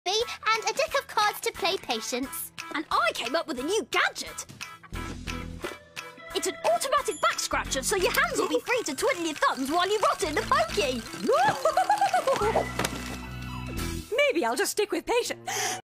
and a deck of cards to play Patience. And I came up with a new gadget. It's an automatic back scratcher, so your hands will be free to twiddle your thumbs while you rot in the pokey. Maybe I'll just stick with Patience.